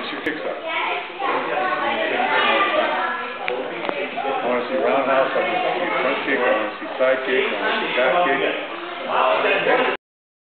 What's your kicks up? I want to see roundhouse, I want to see front kick, I want to see side kick, I want to see back kick.